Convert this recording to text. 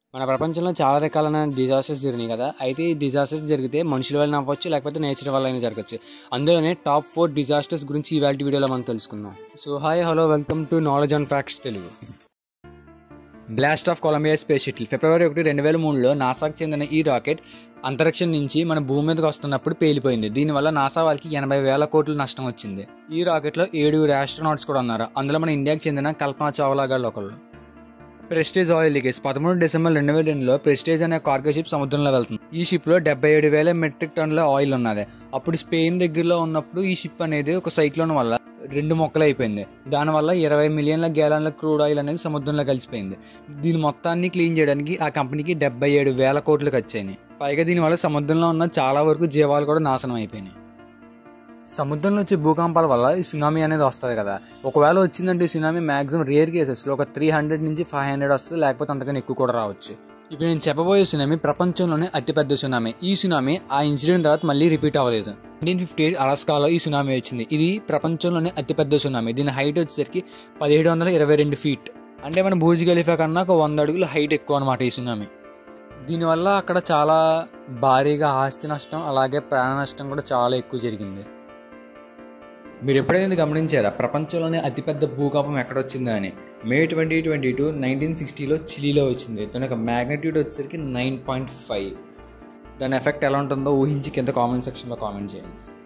మన ప్రపంచంలో చాలా రకాలైన డిజాస్టర్స్ జరిగినాయి కదా. అయితే ఈ డిజాస్టర్స్ జరిగితే మనుషుల వల్ల అవ్వచ్చు, లేకపోతే నేచర్ వల్ల అయినా జరగచ్చు. అందులోనే టాప్ 4 డిజాస్టర్స్ గురించి ఇవాళ వీడియోలో మనం తెలుసుకుందాం. So hi hello welcome to knowledge and facts Telugu. Blast of Columbia space shuttle February 1, 2003లో నాసాకు చెందిన ఈ రాకెట్ అంతరిక్షం నుంచి మన భూమి మీదకి వస్తున్నప్పుడు పేలిపోయింది. దీనివల్ల నాసా వాళ్ళకి 80,000 కోట్ల నష్టం వచ్చింది. ఈ రాకెట్లో 7 ఆస్ట్రోనాట్స్ కూడా ఉన్నారు. అందులో మన ఇండియాకి చెందిన కల్పనా చావ్లా గారు ఒకళ్ళు. ప్రెస్టీజ్ ఆయిల్ లీకేజ్ 13 డిసెంబర్ 2002లో ప్రెస్టీజ్ అనే కార్గో షిప్ సముద్రంలో వెళ్తుంది. ఈ షిప్ లో 77,000 మెట్రిక్ టన్నుల ఆయిల్ ఉన్నది. అప్పుడు స్పెయిన్ దగ్గరలో ఉన్నప్పుడు ఈ షిప్ అనేది ఒక సైక్లోన్ వల్ల 2 ముక్కలు అయిపోయింది. దానివల్ల 20 మిలియన్ల గ్యాలన్ల క్రూడ్ ఆయిల్ అనేది సముద్రంలో కలిసిపోయింది. దీని మొత్తాన్ని క్లీన్ చేయడానికి ఆ కంపెనీకి 77,000 కోట్లు ఖర్చయినాయి. పైగా దీనివల్ల సముద్రంలో ఉన్న చాలా వరకు జీవాలు కూడా నాశనం అయిపోయినాయి. సముద్రంలో వచ్చే భూకంపాల వల్ల ఈ సునామీ అనేది వస్తుంది కదా. ఒకవేళ వచ్చిందంటే ఈ సునామీ మ్యాక్సిమం రేర్ కేసెస్లో ఒక 300 నుంచి 500 వస్తుంది, లేకపోతే అంతకన్నా ఎక్కువ కూడా రావచ్చు. ఇప్పుడు నేను చెప్పబోయే సునామీ ప్రపంచంలోనే అతిపెద్ద సునామీ. ఈ సునామీ ఆ ఇన్సిడెంట్ తర్వాత మళ్ళీ రిపీట్ అవ్వలేదు. 1958 అలాస్కాలో ఈ సునామీ వచ్చింది. ఇది ప్రపంచంలోనే అతిపెద్ద సునామీ. దీని హైట్ వచ్చేసరికి 1722 ఫీట్. అంటే మన బూర్జ్ ఖలీఫా కన్నా ఒక 100 అడుగులు హైట్ ఎక్కువ అనమాట ఈ సునామీ. దీనివల్ల అక్కడ చాలా భారీగా ఆస్తి నష్టం, అలాగే ప్రాణ నష్టం కూడా చాలా ఎక్కువ జరిగింది. మీరు ఎప్పుడైనా గమనించారా ప్రపంచంలోనే అతిపెద్ద భూకంపం ఎక్కడొచ్చిందా అని? మే 2022 1960లో చిలీలో వచ్చింది. దాని యొక్క మ్యాగ్నిట్యూడ్ వచ్చేసరికి 9.5. దాని ఎఫెక్ట్ ఎలా ఉంటుందో ఊహించి కింద కామెంట్ సెక్షన్లో కామెంట్ చేయండి.